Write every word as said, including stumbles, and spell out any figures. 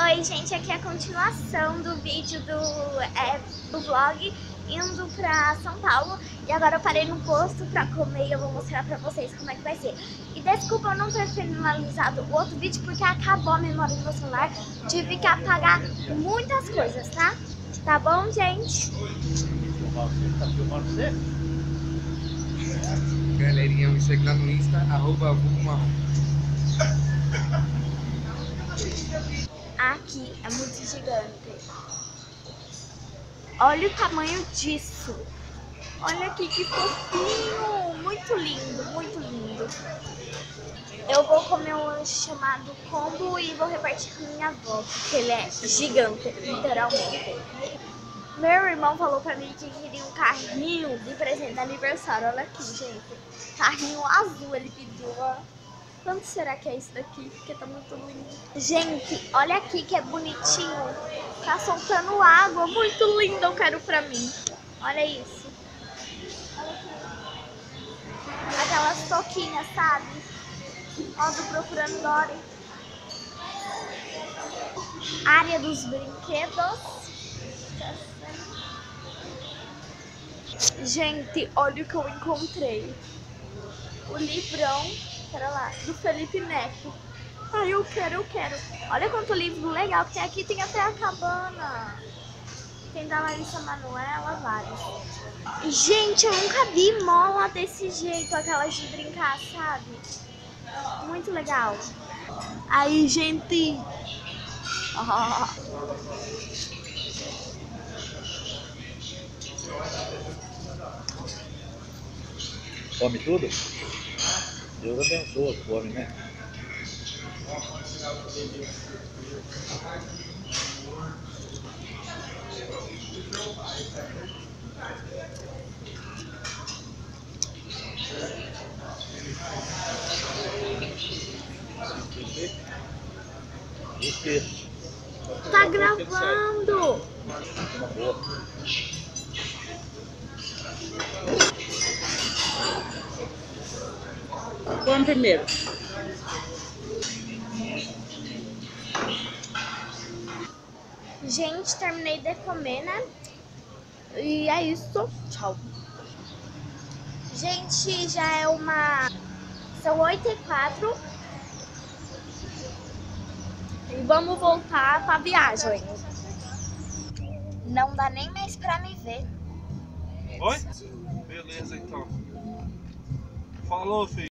Oi gente, aqui é a continuação do vídeo do, é, do vlog indo pra São Paulo. E agora eu parei no posto pra comer e eu vou mostrar pra vocês como é que vai ser. E desculpa eu não ter finalizado o outro vídeo porque acabou a memória do meu celular. Tive que apagar muitas coisas, tá? Tá bom, gente? Tá filmando você? Galerinha, me segue lá no Insta, arroba vulgomarrom. Aqui é muito gigante. Olha o tamanho disso. Olha aqui que fofinho. Muito lindo, muito lindo. Eu vou comer um lanche chamado combo e vou repartir com minha avó, porque ele é gigante, literalmente. Meu irmão falou pra mim que queria um carrinho de presente de aniversário. Olha aqui, gente. Carrinho azul ele pediu, ó. Quanto será que é isso daqui? Porque tá muito lindo. Gente, olha aqui que é bonitinho. Tá soltando água. Muito lindo, eu quero pra mim. Olha isso. Olha aqui. Aquelas toquinhas, sabe? Ó, do Procurando Dory. Área dos brinquedos. Gente, olha o que eu encontrei. O livrão, pera lá, do Felipe Neto. Ai, eu quero, eu quero. Olha quanto livro legal que tem aqui. Tem até a cabana. Tem da Larissa Manoela, vários. Gente, eu nunca vi mola desse jeito, aquelas de brincar, sabe? Muito legal. Aí, gente. Oh. Come tudo? Deus abençoa, come, né? Isso. Tá gravando. Uma boa. Vamos primeiro. Gente, terminei de comer, né? E é isso. Tchau. Gente, já é uma... São oito e quatro. E vamos voltar pra viagem. Não dá nem mais pra me ver. Oi? Beleza, então. Falou, filho.